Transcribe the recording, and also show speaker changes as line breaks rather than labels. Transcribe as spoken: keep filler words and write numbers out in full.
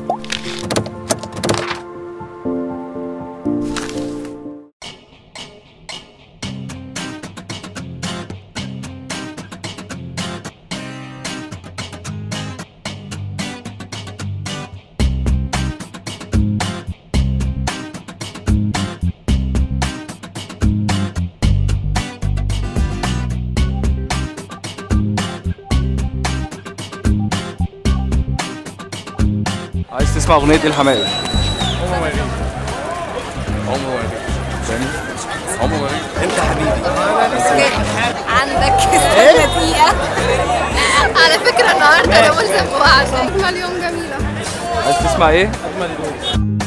عايز تسمع اغنيه ايه الحماقي؟
عمر وريد عمر وريد
ثاني
عمر وريد
انت حبيبي
عندك استنى دقيقة. على فكرة النهارده أنا ملزم بوعد. أجمل يوم جميلة.
عايز تسمع ايه؟
اجمل يوم